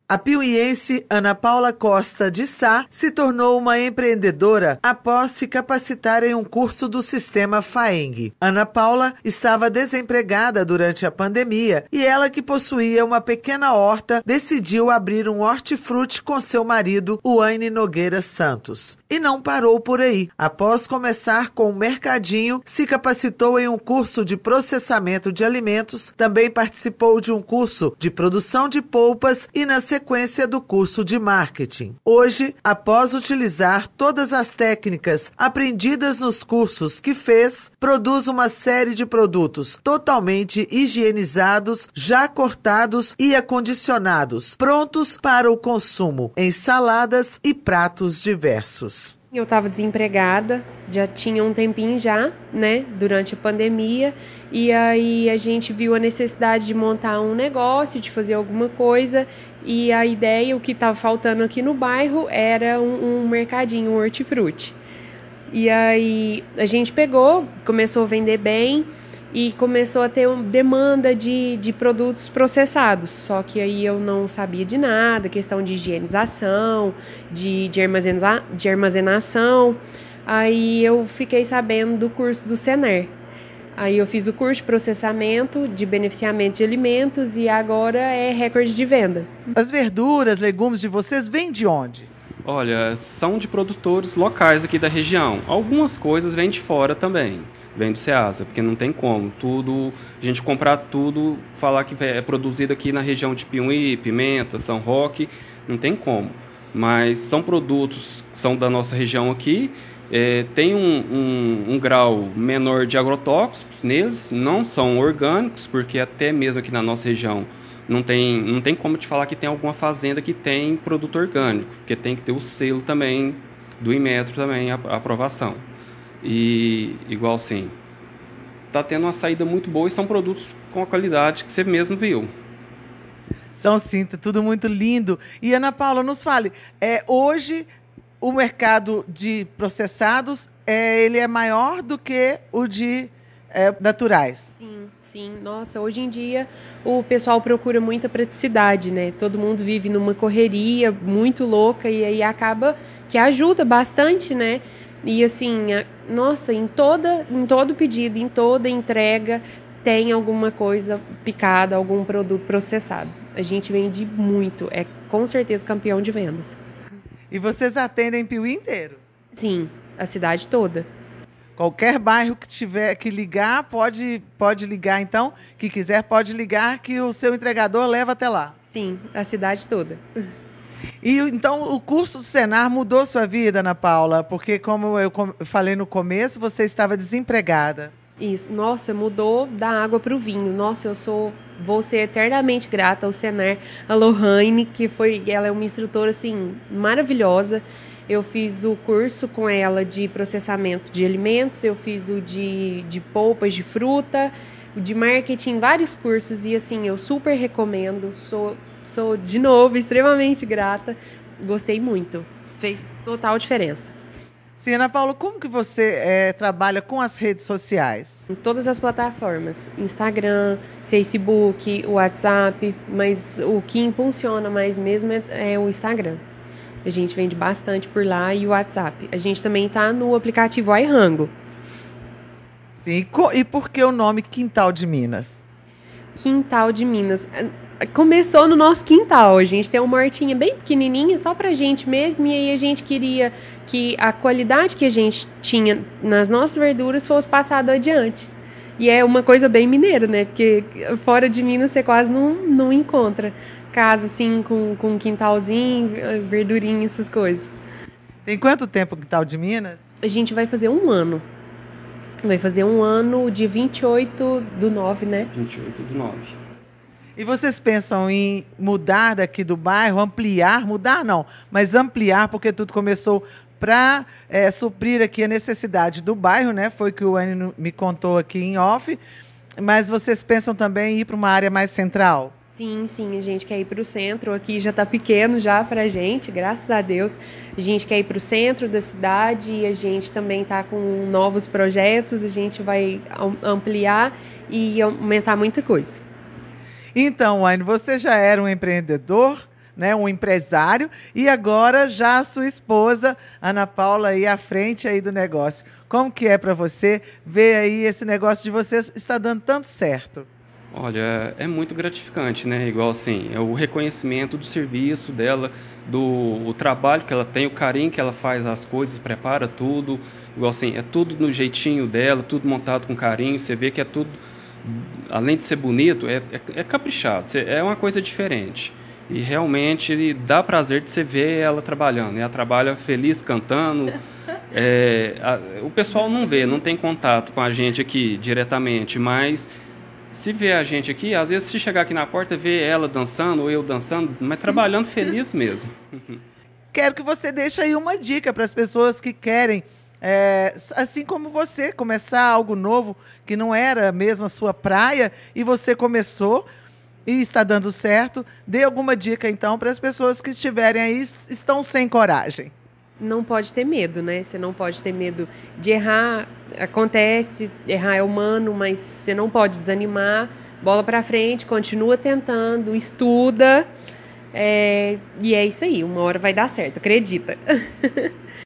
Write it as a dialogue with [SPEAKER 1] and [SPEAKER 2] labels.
[SPEAKER 1] A piuiense Ana Paula Costa de Sá se tornou uma empreendedora após se capacitar em um curso do sistema FAENG. Ana Paula estava desempregada durante a pandemia e ela, que possuía uma pequena horta, decidiu abrir um hortifruti com seu marido, Wayne Nogueira Santos. E não parou por aí. Após começar com o mercadinho, se capacitou em um curso de processamento de alimentos, também participou de um curso de produção de polpas e, na sequência, do curso de marketing. Hoje, após utilizar todas as técnicas aprendidas nos cursos que fez, produz uma série de produtos totalmente higienizados, já cortados e acondicionados, prontos para o consumo, em saladas e pratos diversos.
[SPEAKER 2] Eu estava desempregada, já tinha um tempinho já, né, durante a pandemia, e aí a gente viu a necessidade de montar um negócio, de fazer alguma coisa, e a ideia, o que estava faltando aqui no bairro, era um mercadinho, um hortifruti. E aí a gente pegou, começou a vender bem, e começou a ter demanda de produtos processados, só que aí eu não sabia de nada, questão de higienização, de armazenação. Aí eu fiquei sabendo do curso do Sener. Aí eu fiz o curso de processamento, de beneficiamento de alimentos e agora é recorde de venda.
[SPEAKER 1] As verduras, legumes de vocês vêm de onde?
[SPEAKER 3] Olha, são de produtores locais aqui da região. Algumas coisas vêm de fora também. Vem do Ceasa, porque não tem como. Tudo, a gente comprar tudo, falar que é produzido aqui na região de Piuí, Pimenta, São Roque, não tem como. Mas são produtos que são da nossa região aqui, tem um grau menor de agrotóxicos neles, não são orgânicos, porque até mesmo aqui na nossa região não tem como te falar que tem alguma fazenda que tem produto orgânico, porque tem que ter o selo também do Inmetro, também a aprovação. E igual assim, tá tendo uma saída muito boa e são produtos com a qualidade que você mesmo viu.
[SPEAKER 1] São sim, tá tudo muito lindo. E Ana Paula, nos fale, hoje o mercado de processados ele é maior do que o de naturais?
[SPEAKER 2] Sim. Nossa, hoje em dia o pessoal procura muita praticidade, né? Todo mundo vive numa correria muito louca e aí acaba que ajuda bastante, né? E assim, nossa, em todo pedido, em toda entrega, tem alguma coisa picada, algum produto processado. A gente vende muito, é com certeza campeão de vendas.
[SPEAKER 1] E vocês atendem Piuí inteiro?
[SPEAKER 2] Sim, a cidade toda.
[SPEAKER 1] Qualquer bairro que tiver que ligar, pode ligar então, que quiser pode ligar, que o seu entregador leva até lá.
[SPEAKER 2] Sim, a cidade toda.
[SPEAKER 1] E então o curso do Senar mudou sua vida, Ana Paula? Porque, como eu falei no começo, você estava desempregada.
[SPEAKER 2] Isso, nossa, mudou da água para o vinho. Nossa, vou ser eternamente grata ao Senar, a Lohane, ela é uma instrutora assim maravilhosa. Eu fiz o curso com ela de processamento de alimentos, eu fiz o de polpas de fruta, o de marketing, vários cursos, e assim, eu super recomendo, sou de novo extremamente grata, gostei muito, fez total diferença.
[SPEAKER 1] Sim, Ana Paula, como que você trabalha com as redes sociais?
[SPEAKER 2] Em todas as plataformas, Instagram, Facebook, WhatsApp, mas o que impulsiona mais mesmo é o Instagram. A gente vende bastante por lá e o WhatsApp. A gente também está no aplicativo iRango.
[SPEAKER 1] Sim, e por que o nome Quintal de Minas?
[SPEAKER 2] Quintal de Minas. Começou no nosso quintal. A gente tem uma hortinha bem pequenininha, só pra gente mesmo. E aí a gente queria que a qualidade que a gente tinha nas nossas verduras fosse passada adiante. E é uma coisa bem mineira, né? Porque fora de Minas você quase não encontra casa assim com quintalzinho, verdurinha, essas coisas.
[SPEAKER 1] Tem quanto tempo o Quintal de Minas?
[SPEAKER 2] A gente vai fazer um ano. Vai fazer um ano de 28/9, né?
[SPEAKER 3] 28/9.
[SPEAKER 1] E vocês pensam em mudar daqui do bairro, ampliar, mudar não, mas ampliar, porque tudo começou para suprir aqui a necessidade do bairro, né? Foi o que o Wayne me contou aqui em off. Mas vocês pensam também em ir para uma área mais central?
[SPEAKER 2] Sim, a gente quer ir para o centro. Aqui já está pequeno já para a gente, graças a Deus. A gente quer ir para o centro da cidade e a gente também está com novos projetos. A gente vai ampliar e aumentar muita coisa.
[SPEAKER 1] Então, Wayne, você já era um empreendedor né, um empresário, e agora já a sua esposa, Ana Paula, aí à frente aí do negócio. Como que é para você ver aí esse negócio de vocês está dando tanto certo?
[SPEAKER 3] Olha, é muito gratificante, né? Igual assim, é o reconhecimento do serviço dela, o trabalho que ela tem, o carinho que ela faz as coisas, prepara tudo. Igual assim, é tudo no jeitinho dela, tudo montado com carinho. Você vê que é tudo, além de ser bonito, é caprichado, é uma coisa diferente. E realmente dá prazer de você ver ela trabalhando. Ela trabalha feliz, cantando. O pessoal não vê, não tem contato com a gente aqui diretamente, mas se vê a gente aqui, às vezes se chegar aqui na porta, vê ela dançando ou eu dançando, mas trabalhando feliz mesmo.
[SPEAKER 1] Quero que você deixe aí uma dica para as pessoas que querem, assim como você, começar algo novo, que não era mesmo a sua praia, e você começou e está dando certo. Dê alguma dica, então, para as pessoas que estiverem aí, estão sem coragem.
[SPEAKER 2] Não pode ter medo, né? Você não pode ter medo de errar. Acontece, errar é humano, mas você não pode desanimar. Bola para frente, continua tentando, estuda. E é isso aí, uma hora vai dar certo, acredita.